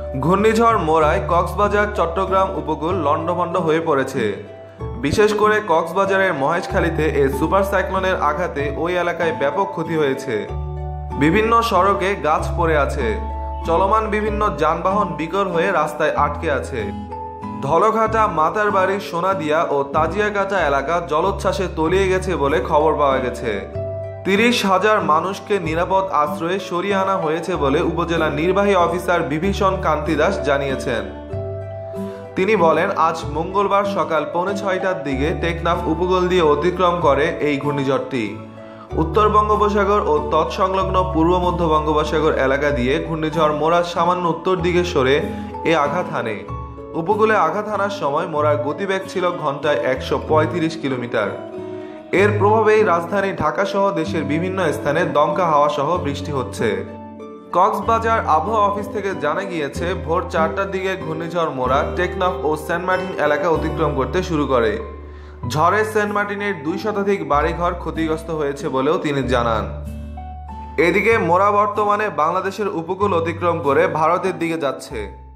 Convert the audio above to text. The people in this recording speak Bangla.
ঘূর্ণিঝড় মোরায় কক্সবাজার চট্টগ্রাম উপকূল লণ্ডভণ্ড হয়ে পড়েছে। বিশেষ করে কক্সবাজারের মহেশখালীতে এই সুপার সাইক্লোনের আঘাতে ওই এলাকায় ব্যাপক ক্ষতি হয়েছে। বিভিন্ন সড়কে গাছ পড়ে আছে, চলমান বিভিন্ন যানবাহন বিকল হয়ে রাস্তায় আটকে আছে। ধলঘাটা, মাতারবাড়ি, সোনাদিয়া ও তাজিয়াকাটা এলাকা জলোচ্ছ্বাসে তলিয়ে গেছে বলে খবর পাওয়া গেছে। ৩০,০০০ মানুষকে নিরাপদ আশ্রয়ে সরিয়ে আনা হয়েছে বলে উপজেলা নির্বাহী অফিসার বিভীষণ কান্তি দাস জানিয়েছেন। তিনি বলেন, আজ মঙ্গলবার সকাল 5:45টার দিকে টেকনাফ উপকূল দিয়ে অতিক্রম করে এই ঘূর্ণিঝড়টি। উত্তর বঙ্গোপসাগর ও তৎসংলগ্ন পূর্ব মধ্য বঙ্গোপসাগর এলাকা দিয়ে ঘূর্ণিঝড় মোরা সামান্য উত্তর দিকে সরে এ আঘাত হানে। উপকূলে আঘাত হানার সময় মোরার গতিবেগ ছিল ঘন্টায় 135 কিলোমিটার। এর প্রভাবেই রাজধানী ঢাকা সহ দেশের বিভিন্ন স্থানে দমকা হাওয়া সহ বৃষ্টি হচ্ছে। কক্সবাজার আবহাওয়া অফিস থেকে জানা গিয়েছে, ভোর 4টার দিকে ঘূর্ণিঝড় মোরা টেকনাফ ও সেন্ট মার্টিন এলাকা অতিক্রম করতে শুরু করে। ঝড়ে সেন্ট মার্টিনের 2 শতাধিক বাড়িঘর ক্ষতিগ্রস্ত হয়েছে বলেও তিনি জানান। এদিকে মোরা বর্তমানে বাংলাদেশের উপকূল অতিক্রম করে ভারতের দিকে যাচ্ছে।